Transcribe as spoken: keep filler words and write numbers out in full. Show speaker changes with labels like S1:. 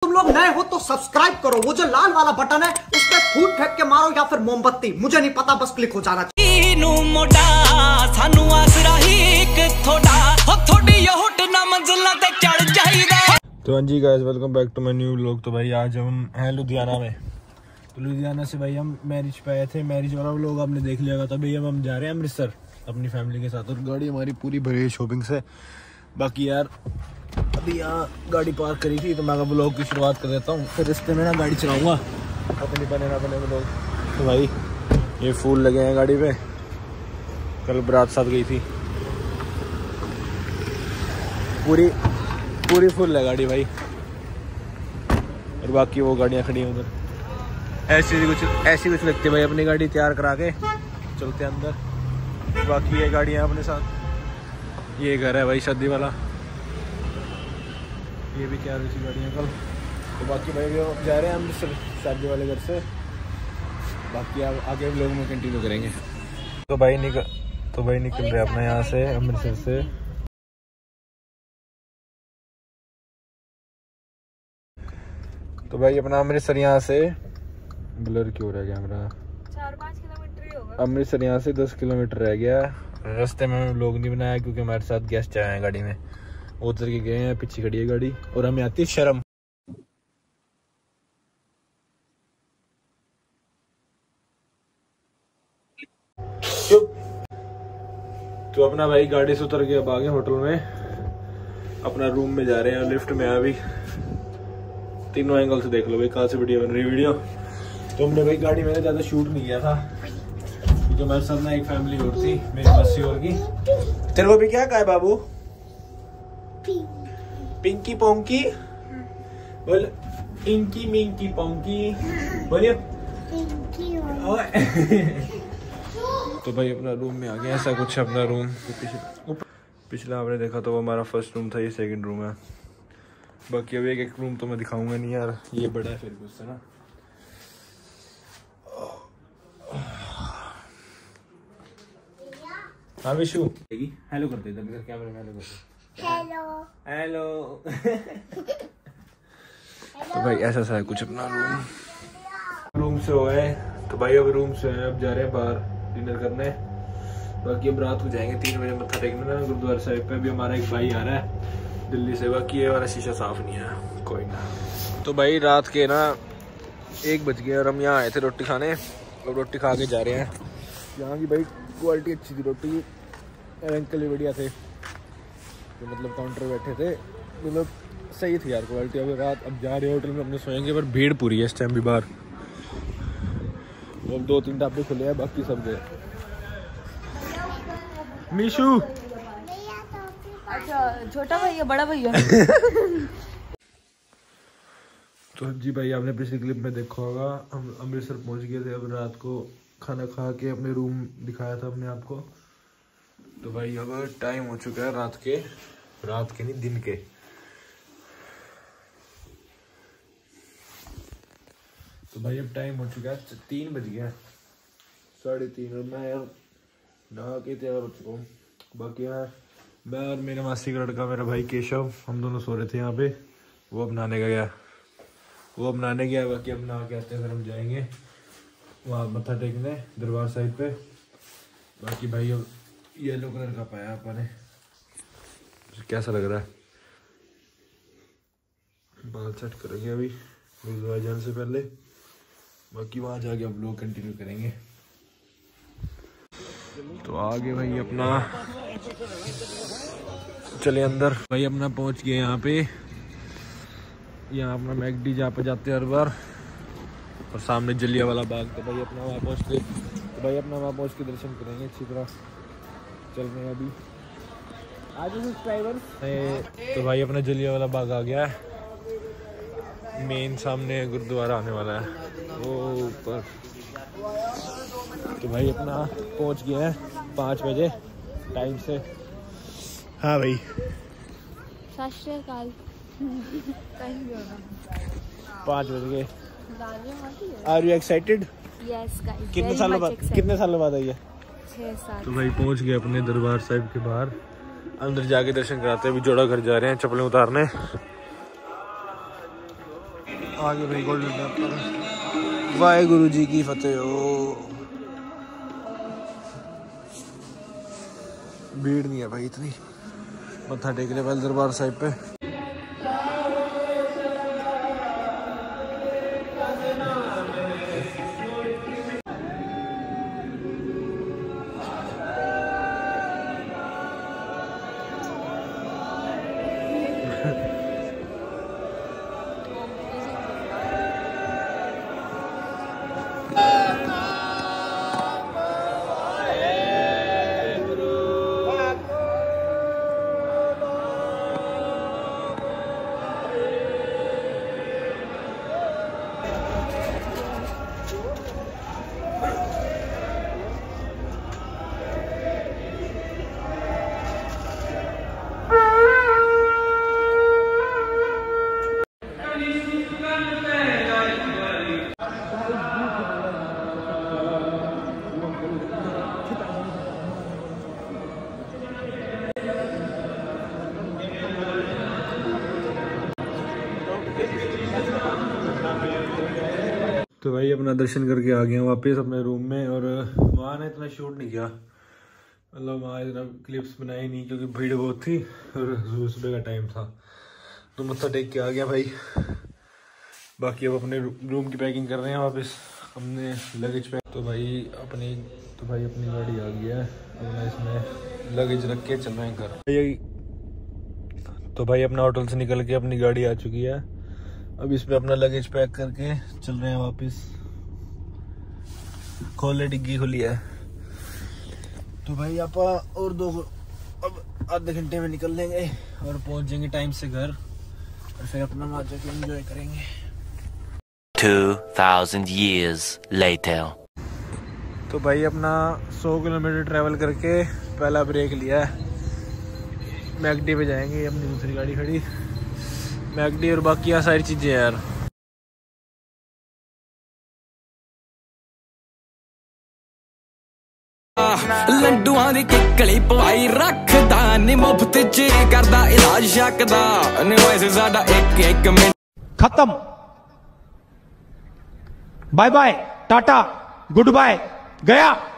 S1: तुम लोग नए हो तो सब्सक्राइब करो, वो जो लाल वाला बटन है उस पर फूट फेंक के मारो या फिर मोमबत्ती, मुझे नहीं पता, बस क्लिक हो जाना चाहिए।
S2: तो हाँ जी guys, welcome back to my new vlog. तो भाई आज हम हैं लुधियाना में। तो लुधियाना से भाई हम मैरिज पे आए थे, मैरिज वाला व्लॉग आपने देख लिया था। भाई अब हम जा रहे हैं अमृतसर अपनी फैमिली के साथ, और गाड़ी हमारी पूरी भरी है शॉपिंग से। बाकी यार अभी यहाँ गाड़ी पार्क करी थी तो मैं व्लॉग की शुरुआत कर देता हूँ, फिर रिश्ते में ना गाड़ी चलाऊँगा, अपनी बने ना बने व्लॉग। तो भाई ये फूल लगे हैं गाड़ी पे, कल बारात साथ गई थी, पूरी पूरी फुल है गाड़ी भाई। और बाकी वो गाड़ियाँ खड़ी हैं उधर, ऐसी कुछ ऐसी कुछ लगती है भाई। अपनी गाड़ी तैयार करा के चलते हैं अंदर। बाकी ये गाड़ियाँ अपने साथ, ये घर है भाई शादी वाला, ये भी तैयार हुई गाड़ियाँ कल। तो बाकी भाई वो जा रहे हैं अमृतसर शादी वाले घर से। बाकी आप आगे लोग में कंटिन्यू करेंगे। तो भाई निकल तो भाई निकल रहे अपना यहाँ से अमृतसर से। तो भाई अपना अमृतसर यहाँ से ब्लर क्यों रह गया कैमरा,
S3: चार पाँच किलोमीटर ही होगा।
S2: अमृतसर यहाँ से दस किलोमीटर रह गया। रास्ते में लोग नहीं बनाया क्योंकि हमारे साथ गेस्ट आए हैं गाड़ी में, उतर के गए हैं, पीछे खड़ी है गाड़ी और हमें आती है शर्म। तो अपना भाई गाड़ी से उतर के अब आ गए होटल में, अपना रूम में जा रहे हैं। लिफ्ट में अभी तीनों एंगल से देख लो भाई कहाँ से वीडियो बन रही है वीडियो। तो हमने भाई गाड़ी में ज्यादा शूट नहीं किया था क्योंकि हमारे साथ ना एक फैमिली और थी, मेरी मस्सी और की। तेरे को भी क्या कहा है बाबू? पिंकी पोंकी बोल, इंकी मिंकी पोंकी बोलिए। तो भाई अपना रूम में आ गया, ऐसा कुछ अपना रूम। पिछला आपने देखा तो वो हमारा फर्स्ट रूम था, ये सेकंड रूम है। बाकी अब एक एक रूम तो मैं दिखाऊंगा नहीं यार, ये बड़ा है फिर भी उससे ना। हाँ विशु हेलो करते इधर कैमरे में, हेलो करते। Hello hello. तो भाई ऐसा सा है कुछ अपना रूम। रूम से हो गए तो भाई अब रूम से अब जा रहे हैं बाहर डिनर करने। बाकी अब रात को जाएंगे तीन बजे मत्था टेकने ना गुरुद्वारा साहिब पे। अभी हमारा एक भाई आ रहा है दिल्ली से, बाकी ये वाला शीशा साफ नहीं है, कोई ना। तो भाई रात के ना एक बज गए और हम यहाँ आए थे रोटी खाने, और रोटी खा के जा रहे हैं। यहाँ की भाई क्वालिटी अच्छी थी रोटी, अंकल भी बढ़िया थे, तो मतलब काउंटर बैठे थे, मतलब सही थी यार क्वालिटी। अभी रात अब जा रहे हैं होटल में अपने सोएंगे, पर भीड़ पूरी है इस टाइम भी बाहर। अब दो तीन ढाबे खुले हैं, बाकी सब गए। मीशू
S3: अच्छा छोटा भैया बड़ा भैया।
S2: तो जी भाई आपने पिछली क्लिप में देखा होगा, हम अमृतसर पहुंच गए थे। अब रात को खाना खा के अपने रूम दिखाया था अपने आप को। तो भाई अब टाइम हो चुका है रात के, रात के नहीं दिन के। तो भाई अब टाइम हो चुका है तीन बज गया, साढ़े तीन, और मैं यार नहा के तैयार हो चुका हूँ। बाकी यार मैं और मेरे मासी का लड़का मेरा भाई केशव, हम दोनों सो रहे थे यहाँ पे। वो अब नहाने का गया वो अब नहाने गया बाकी अब नहा के आते हैं, फिर हम जाएंगे वहाँ मत्था टेकने दरबार साहिब पे। बाकी भाई अब येलो कलर का पाया अपने, कैसा लग रहा है? बाल सेट करेंगे अभी गुरुद्वारा जाने से पहले, बाकी वहाँ जाके अब लोग कंटिन्यू करेंगे। तो आगे भाई अपना चले अंदर। भाई अपना पहुंच गए यहाँ पे, यहाँ अपना मैकडी जहाँ पे जाते हैं हर बार, और सामने जलियांवाला बाग। तो भाई अपना वहाँ पहुँच के तो भाई अपना वहाँ पहुँच के दर्शन करेंगे अच्छी तरह। चल रहे हैं अभी आज सब्सक्राइबर। तो भाई अपना जलियांवाला बाग आ गया है, मेन सामने गुरुद्वारा आने वाला है वो ऊपर। तो भाई अपना पहुंच गया है पाँच बजे टाइम से। हाँ भाई
S3: सत श्री अकाल।
S2: पाँच बज गए। Are you excited?
S3: Yes guys.
S2: कितने सालों बाद कितने सालों बाद आई है?
S3: छह साल।
S2: तो भाई पहुंच गए अपने दरबार साहिब के बाहर, अंदर जाके दर्शन कराते हैं। अभी जोड़ा घर जा रहे हैं चप्पलें उतारने। आगे भाई गोल्डन टेम्पल। वाहेगुरु जी की फतेह हो। भीड़ नहीं है भाई इतनी, मत्था टेक ले पहले दरबार साहिब पे। तो भाई अपना दर्शन करके आ गया वापस अपने रूम में। और वहाँ ने इतना शूट नहीं किया, मतलब वहाँ इतना क्लिप्स बनाई नहीं क्योंकि भीड़ बहुत थी और सुबह सुबह का टाइम था। तो मत्था टेक के आ गया भाई। बाकी अब अपने रूम की पैकिंग कर रहे हैं वापस, हमने लगेज पैक। तो भाई अपनी तो भाई अपनी गाड़ी आ गई है, अपना इसमें लगेज रख के चल रहे हैं घर। तो भाई अपना होटल से निकल के अपनी गाड़ी आ चुकी है, अब इसमें अपना लगेज पैक करके चल रहे हैं वापस। खोले डिग्गी खुली है। तो भाई आप और दो अब आधे घंटे में निकल लेंगे और पहुंच जाएंगे टाइम से घर, और फिर अपना वहां जाके एंजॉय करेंगे।
S4: two thousand years later.
S2: तो भाई अपना सौ किलोमीटर ट्रैवल करके पहला ब्रेक लिया है, मैकडी पे जाएंगे। अपनी दूसरी गाड़ी खड़ी मैकडी, और बाकी यहाँ सारी चीजें यार।
S5: लड्डुआं दी किकली पवाई रखदा नी, मुफ्त च करदा इलाज शकदा नी, वैसे साडा एक एक मिनट
S6: खत्म। Bye bye, tata, goodbye, गया।